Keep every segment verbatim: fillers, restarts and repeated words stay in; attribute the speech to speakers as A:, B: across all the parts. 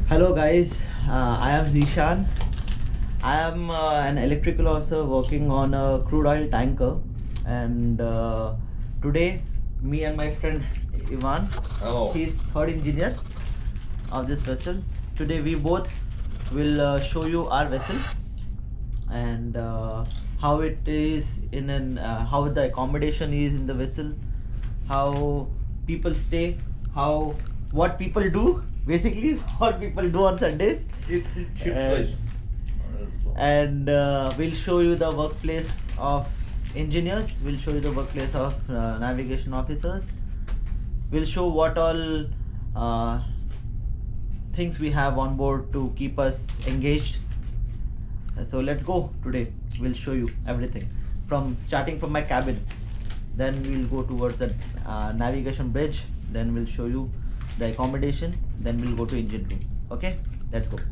A: Hello guys, uh, I am Zishan. I am uh, an electrical officer working on a crude oil tanker, and uh, today me and my friend Ivan,
B: Hello.
A: he's third engineer of this vessel. Today we both will uh, show you our vessel and uh, how it is in an uh, how the accommodation is in the vessel, how people stay, how what people do basically what people do on Sundays.
B: It, it chips
A: And-
B: place.
A: and uh, we'll show you the workplace of engineers, we'll show you the workplace of uh, navigation officers, we'll show what all uh, things we have on board to keep us engaged. Uh, so let's go. Today we'll show you everything from starting from my cabin, then we'll go towards the uh, navigation bridge, then we'll show you the accommodation, then we'll go to engine room. Okay, let's go.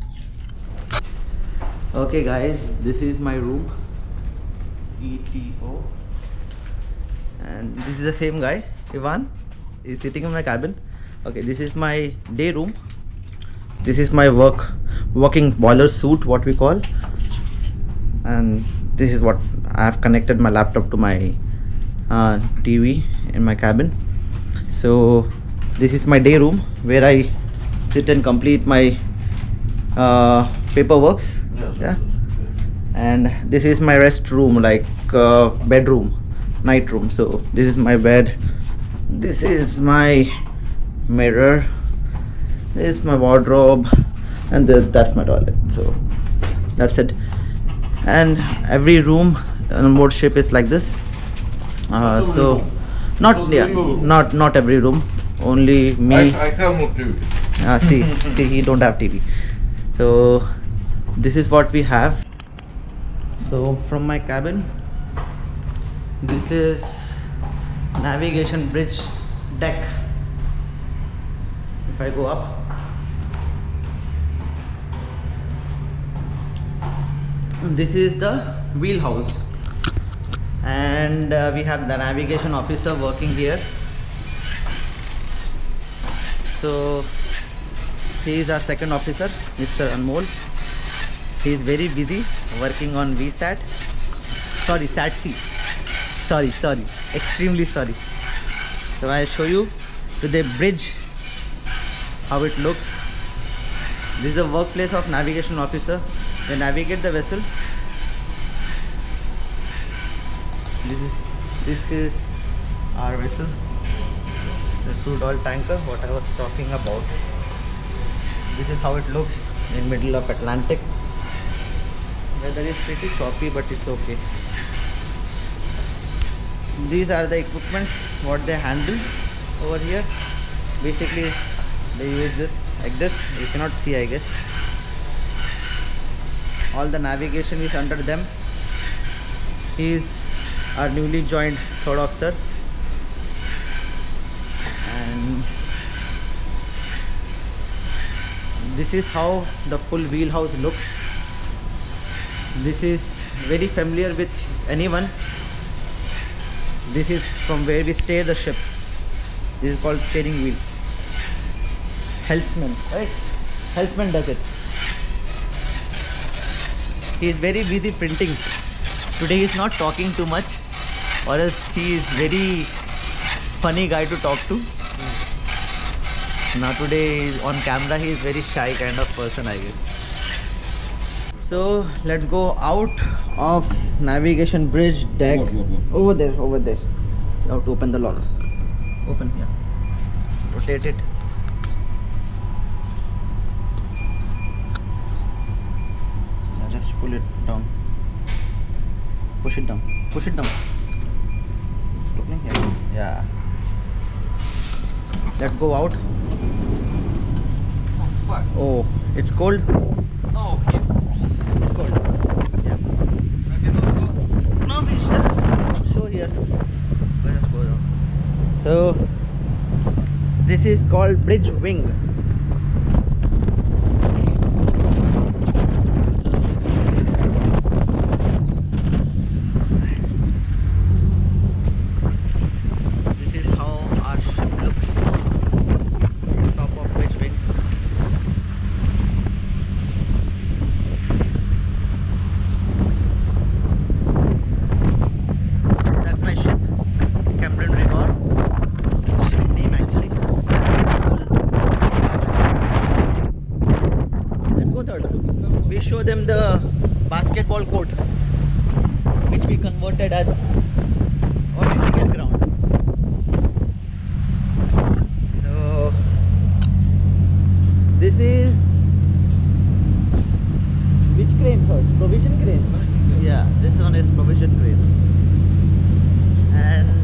A: Okay guys, this is my room, E T O, and this is the same guy, Ivan, is sitting in my cabin. Okay, this is my day room. This is my work working boiler suit, what we call, and this is what I have connected my laptop to my uh, T V in my cabin. So this is my day room where I sit and complete my uh, paperworks.
B: Yes,
A: Yeah,
B: yes,
A: and this is my rest room, like uh, bedroom, night room. So this is my bed, this is my mirror, this is my wardrobe, and th that's my toilet. So that's it. And every room on board ship is like this. Uh,
B: Not every
A: so
B: room.
A: not
B: Not
A: yeah,
B: every room.
A: not not every room, only me.
B: I, I cannot do it.
A: Ah, see, see, he don't have T V. So this is what we have. So from my cabin, this is navigation bridge deck. If I go up, this is the wheelhouse, and uh, we have the navigation officer working here. So he is our second officer, Mister Anmol. He is very busy working on V SAT. Sorry, SAT C. Sorry, sorry, extremely sorry. So I'll show you to the bridge how it looks. This is the workplace of navigation officer. They navigate the vessel. This is this is our vessel, the crude oil tanker, what I was talking about. This is how it looks in middle of Atlantic. Weather is pretty choppy, but it's okay. These are the equipments what they handle over here. Basically they use this like this. You cannot see, I guess. All the navigation is under them. He is our newly joined third officer, and this is how the full wheelhouse looks. This is very familiar with anyone. This is from where we steer the ship. This is called steering wheel. Helmsman, right? Helmsman does it. He is very busy printing. Today he is not talking too much, or else he is very funny guy to talk to. Now today on camera he is very shy kind of person, I guess. So let's go out of navigation bridge deck.
B: What, what, what?
A: Over there, over there. You have to open the lock. Open, yeah. Rotate it. Now just pull it down. Push it down. Push it down. It's opening here. Yeah. Let's go out.
B: Oh, fuck.
A: Oh, it's cold.
B: No, okay.
A: It's cold. Yeah. No, we just show here. Let us go down. So this is called bridge wing. This is how our ship looks. Top of bridge wing. them the basketball court, which we converted as our cricket ground. So this is which crane first? Provision crane? Yeah, this one is provision crane. And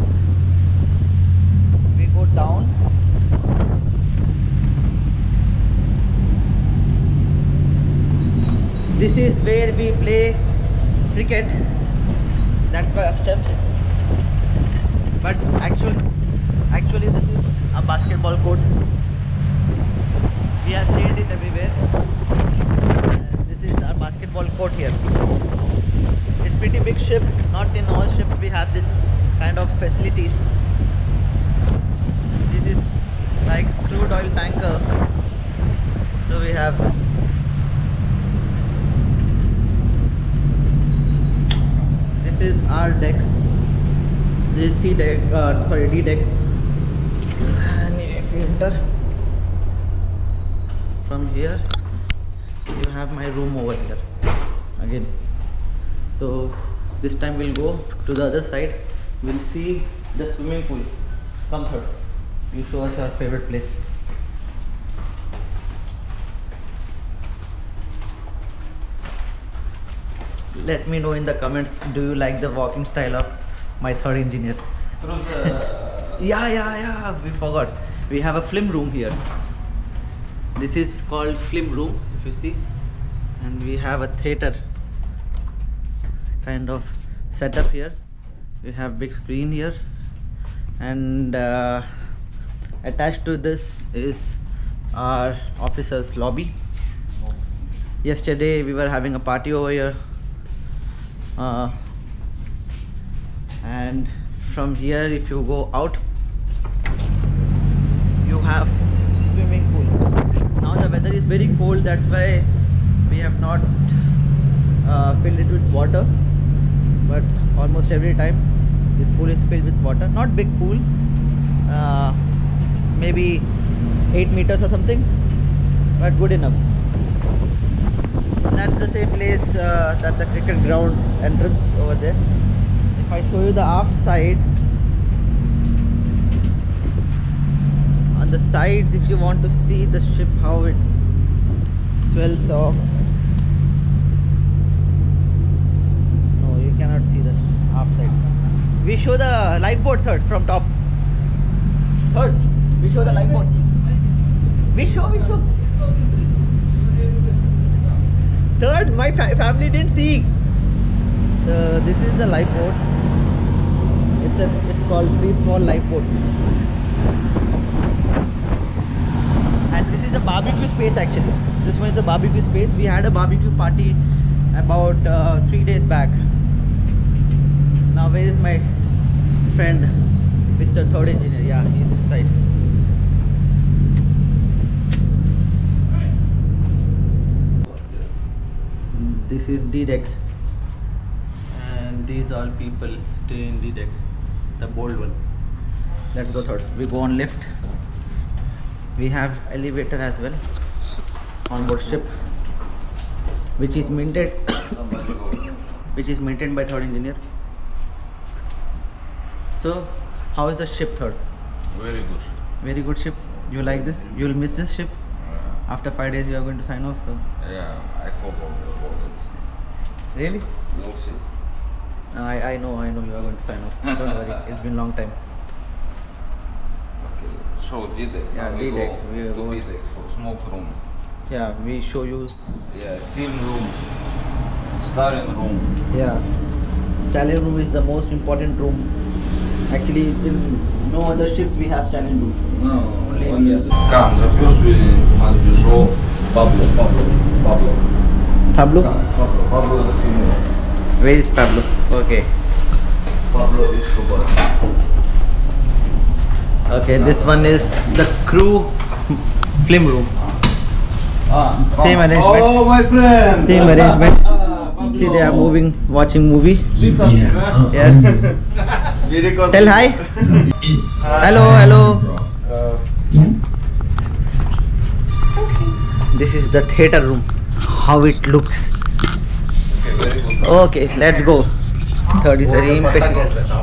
A: we go down. This is where we play cricket. That's why our steps. But actually, actually this is a basketball court. We have changed it everywhere. And this is our basketball court here. It's pretty big ship. Not in all ships we have this kind of facilities. This is like crude oil tanker. So we have this is our deck. This is C deck, uh, sorry D deck. And if you enter from here, you have my room over here again. So this time we'll go to the other side. We'll see the swimming pool. Come third. You show us our favorite place. Let me know in the comments, do you like the walking style of my third engineer? yeah, yeah, yeah, we forgot. We have a film room here. This is called film room, if you see. And we have a theater kind of setup here. We have big screen here. And uh, attached to this is our officer's lobby. Yesterday we were having a party over here. Uh, and from here, if you go out, you have swimming pool. Now the weather is very cold, that's why we have not uh, filled it with water, but almost every time this pool is filled with water. Not big pool, uh, maybe eight meters or something, but good enough. That's the same place, uh, that's the cricket ground entrance over there. If I show you the aft side, on the sides, if you want to see the ship, how it swells off. No, you cannot see the aft side. We show the lifeboat third from top. Third, we show the lifeboat. We show, we show. Third, my fa family didn't see. Uh, this is the lifeboat. It's a, it's called free fall lifeboat. And this is a barbecue space actually. This one is the barbecue space. We had a barbecue party about uh, three days back. Now where is my friend, Mister Third Engineer? Yeah, he's inside. This is D deck, and these all people stay in D deck, the bold one. Let's go third. We go on lift. We have elevator as well on board ship, which is maintained which is maintained by third engineer. So how is the ship third?
B: Very good.
A: Very good ship. You like this? You will miss this ship.
B: Yeah.
A: After five days you are going to sign off, so
B: Yeah, I hope I will it.
A: really?
B: We'll see.
A: Uh, I, I know, I know you are going to sign off. Don't worry, it's been a long time.
B: Okay, so D deck.
A: Yeah,
B: Now we
A: D deck.
B: go
A: We
B: to
A: go-
B: D deck for smoke room.
A: Yeah, we show you.
B: Yeah, film room. Starring room.
A: Yeah, stallion room is the most important room. Actually, in no other ships we have stallion room.
B: No,
A: Only
B: only
A: in-
B: as Come, the first we must be show Pablo, Pablo, Pablo.
A: Pablo?
B: Come, Pablo, Pablo the female.
A: Where is Pablo? Okay.
B: Pablo Escobar.
A: Okay, this one is the crew film room.
B: Ah,
A: Same
B: come.
A: arrangement.
B: Oh, my friend.
A: Same arrangement.
B: Ah, Pablo.
A: See, they are moving, watching movie.
B: Speak something, huh?
A: Yeah.
B: Very good.
A: Tell hi. Hello, hello.
B: Uh,
A: This is the theater room. how it looks.
B: Okay, very good.
A: Okay, let's go. Third is very impatient.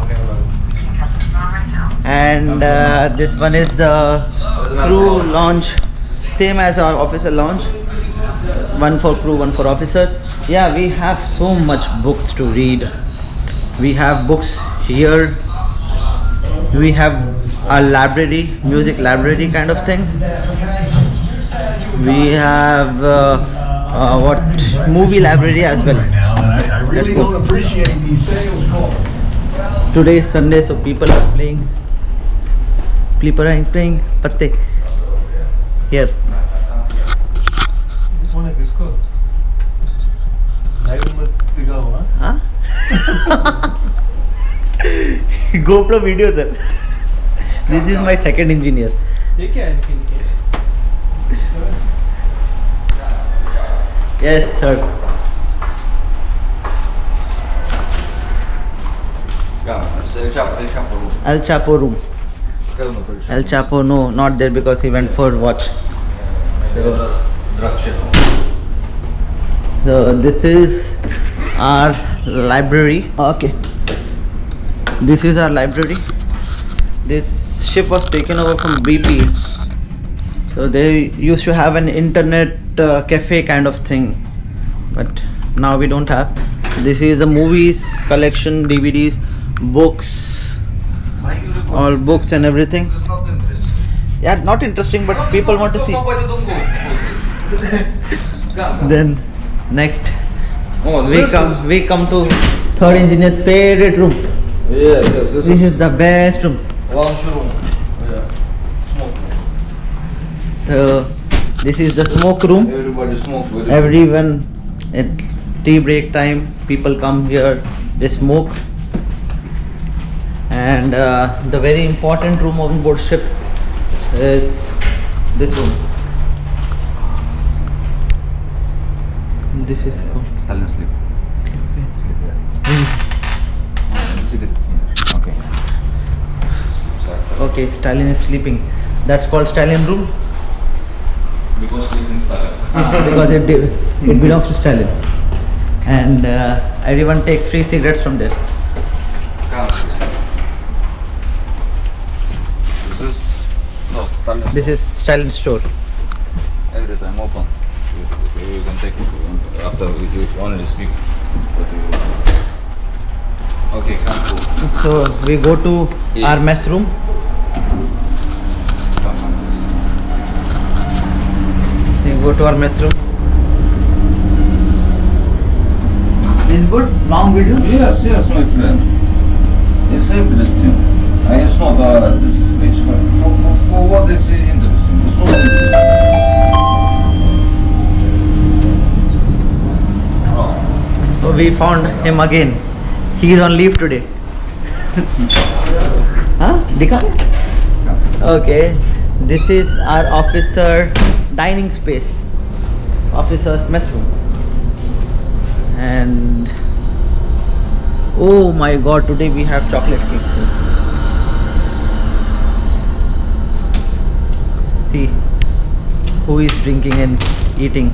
A: And uh, this one is the crew lounge, same as our officer lounge. One for crew, one for officers. Yeah, we have so much books to read. We have books here. We have a library, music library kind of thing. We have uh, uh, what movie library as well.
C: I really
A: Let's go.
C: don't appreciate these sales calls.
A: Today is Sunday, so people are playing. People are playing patte here.
C: This one is good. Live with the go, huh?
A: Huh? GoPro video, sir. This is my second engineer. Yes, third.
B: Yeah, it's El Chapo, El Chapo room.
A: El Chapo room.
B: Care nu pe
A: El Chapo, no, not there because he went for watch. So this is our library. Okay. This is our library. This ship was taken over from B P. So they used to have an internet uh, cafe kind of thing, but now we don't have. This is the movies collection, D V Ds, books, all books and everything.
B: It's not interesting.
A: Yeah, not interesting, but people want to see.
B: Nobody don't go.
A: Then next
B: Oh,
A: we
B: this
A: come
B: is-
A: we come to third engineer's favorite room.
B: Yes, yes, this,
A: This
B: is
A: is the best room.
B: lounge room. Yeah. Smoke.
A: So this is the smoke room.
B: Everybody smoke. Very
A: Everyone at tea break time, people come here, they smoke. And uh, the very important room on board ship is this room. This is called
B: Stalin sleep.
A: sleep.
B: Sleep there. Cigarette here. Okay.
A: Okay, Stalin is sleeping. That's called Stalin room.
B: Because sleep in Stalin.
A: Ah, because it it belongs to Stalin. And uh, everyone takes free cigarettes from there.
B: Come. This is no Stalin.
A: This is Stalin store.
B: Every time open. You, you can take it after you only speak. What you okay, come to.
A: So we go to
B: Yeah.
A: our mess room.
B: Come on.
A: We go to our mess room. Is good? Long video?
B: Yes, yes, my friend. It's interesting. I it's not uh, this page for, for, for, for what is interesting. It's not interesting. Oh.
A: So we found him again. He is on leave today. Huh? Dikha? Okay. This is our officer dining space. Officer's mess room. And oh my god, today we have chocolate cake. See who is drinking and eating.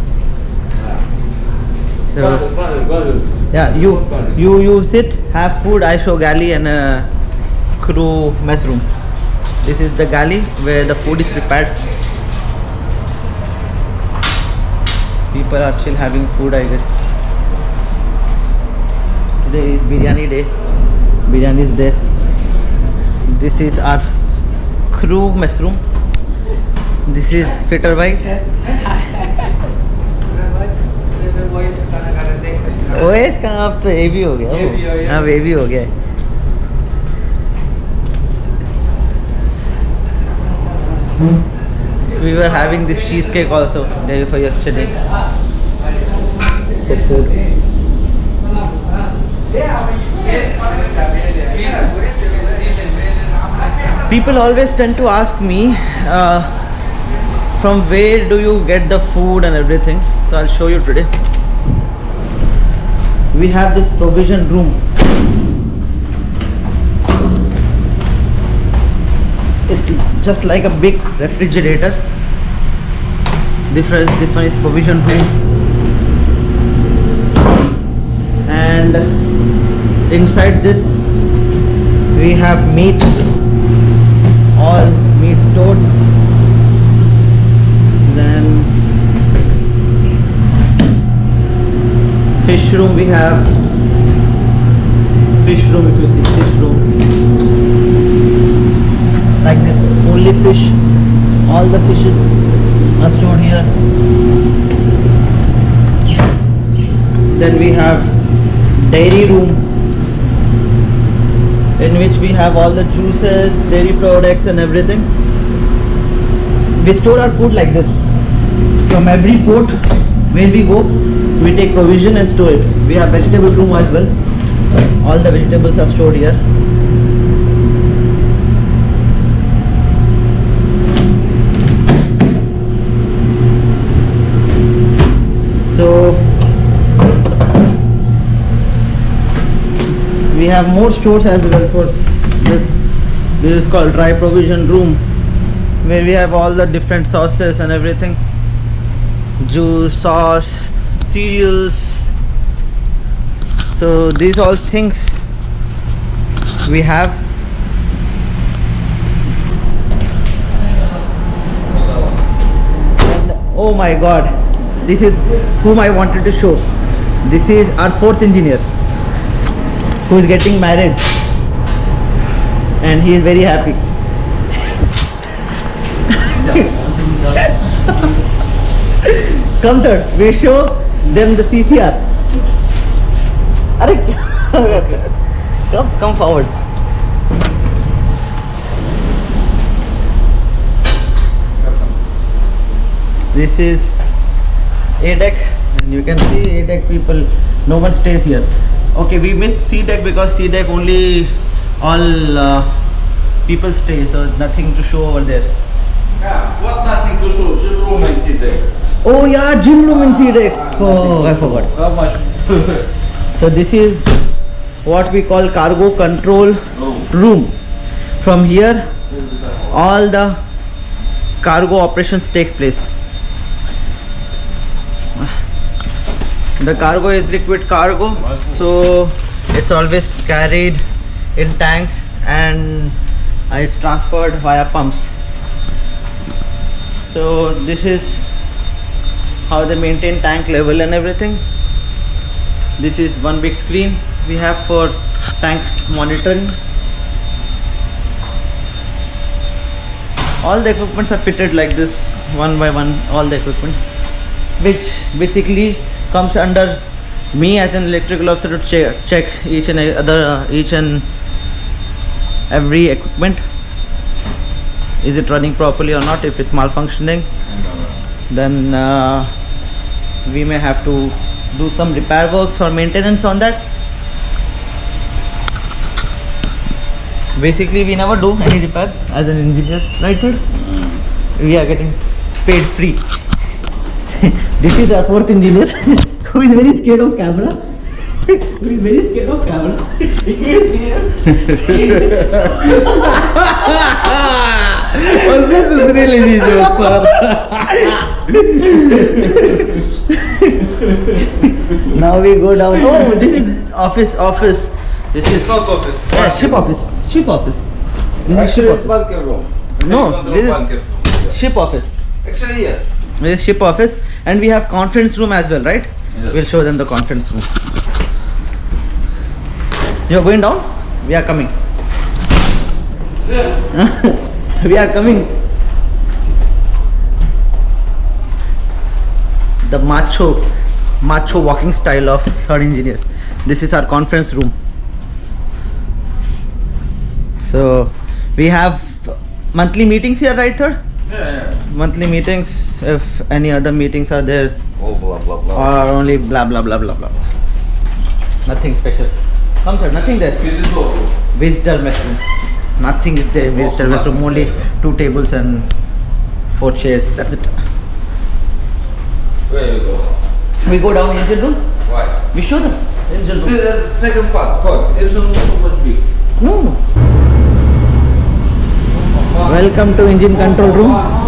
A: So yeah, you you you sit, have food. I show galley and uh, crew mess room. This is the galley where the food is prepared. People are still having food, I guess. Today is biryani day. Biryani is there. This is our crew mess room. This is fitter white. ओएस कहाँ पे heavy हो गया वो? हाँ heavy हो गया है. We were having this cheesecake also day for yesterday. The food. People always tend to ask me uh, from where do you get the food and everything. So I'll show you today. We have this provision room. It's just like a big refrigerator. Different. This one is provision room. and inside this we have meat, all meat stored. Then fish room, we have fish room. If you see fish room like this, only fish, all the fishes are stored here. Then we have dairy room, in which we have all the juices, dairy products and everything. We store our food like this. From every port where we go, we take provision and store it. We have vegetable room as well. All the vegetables are stored here. So we have more stores as well for this. This is called dry provision room, where we have all the different sauces and everything, juice, sauce, cereals. So these all things we have. And oh my god, this is whom I wanted to show. This is our fourth engineer who is getting married, and he is very happy. Come third, we show them the C C R. come, come forward. This is A deck, and you can see A deck people, no one stays here. Okay, we missed C deck because C deck only all uh, people stay, so nothing to show over there.
B: Yeah, what nothing to show? Gym room and C deck.
A: Oh yeah, gym room in C deck. Oh, I forgot.
B: How much?
A: So this is what we call cargo control
B: Room.
A: room. From here, all the cargo operations takes place. The cargo is liquid cargo, so it's always carried in tanks and it's transferred via pumps. So this is how they maintain tank level and everything. This is one big screen we have for tank monitoring. All the equipments are fitted like this, one by one, all the equipments, which basically comes under me as an electrical officer to check, check each and other uh, each and every equipment. Is it running properly or not? If it's malfunctioning, then uh, we may have to do some repair works or maintenance on that. Basically, we never do any repairs as an engineer, right sir? We are getting paid free. This is our fourth engineer who is very scared of camera. Who is very scared of camera.
B: Well, this is really easy,
A: Now we go down. Oh, this is office, office. This is
B: not office.
A: yeah, ship office. Ship office. This
B: Actually,
A: is
B: it's
A: ship office.
B: bunker room.
A: No,
B: Control
A: this
B: bunker
A: is
B: room.
A: ship office.
B: Actually, yes.
A: This is ship office, and we have conference room as well, right?
B: Yes.
A: We'll show them the conference room. You are going down? We are coming. We are coming. The macho, macho walking style of third engineer. This is our conference room. So we have monthly meetings here, right, sir?
B: Yeah, yeah.
A: Monthly meetings. If any other meetings are there,
B: Oh, blah, blah, blah.
A: or only blah blah blah blah blah. Nothing special. Come, sir. Nothing there.
B: This is all.
A: Visitor mess room. Nothing is there. Visitor mess room. Only two tables and four chairs. That's it.
B: Where you go?
A: We go down engine room.
B: Why?
A: We show them engine
B: This
A: room.
B: is the second part. Fuck. Engine room so much big.
A: No, no. Welcome to engine control room.